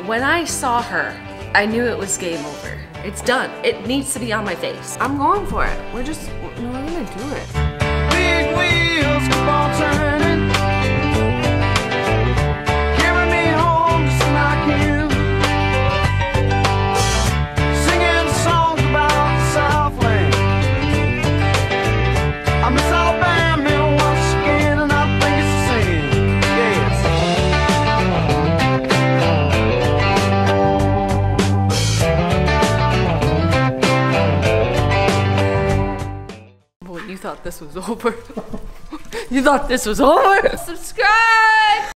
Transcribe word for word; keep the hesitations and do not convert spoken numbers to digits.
When I saw her, I knew it was game over. It's done. It needs to be on my face. I'm going for it. We're just, we're gonna do it. Big wheels keep on turning, carry me home just like you, singing songs about the Southland. I miss Alabama once again, and I think it's the same. Yes. Well, you thought this was over. You thought this was over? Subscribe!